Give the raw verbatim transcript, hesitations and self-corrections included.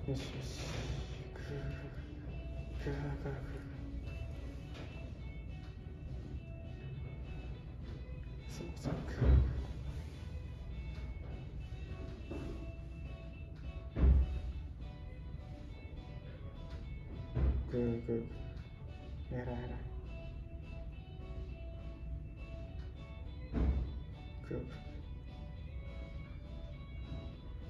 よしよし。ぐーぐーぐーぐー。そうそう。ぐーぐーぐー。えらいえらい。ぐーぐー。